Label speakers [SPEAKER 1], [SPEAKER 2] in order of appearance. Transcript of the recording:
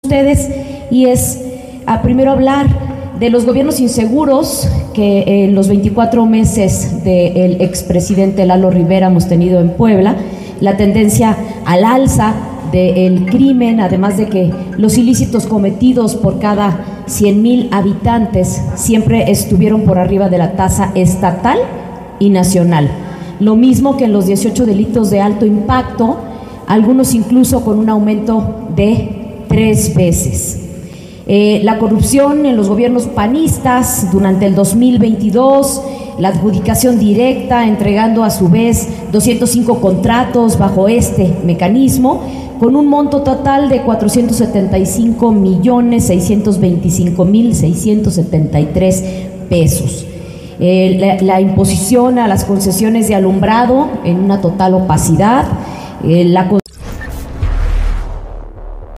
[SPEAKER 1] ustedes, y es primero hablar de los gobiernos inseguros que en los 24 meses del expresidente Lalo Rivera hemos tenido en Puebla, la tendencia al alza del crimen, además de que los ilícitos cometidos por cada 100,000 habitantes siempre estuvieron por arriba de la tasa estatal y nacional. Lo mismo que en los 18 delitos de alto impacto, algunos incluso con un aumento de 3 veces. La corrupción en los gobiernos panistas durante el 2022, la adjudicación directa, entregando a su vez 205 contratos bajo este mecanismo, con un monto total de 475.625.673 pesos. La imposición a las concesiones de alumbrado en una total opacidad, la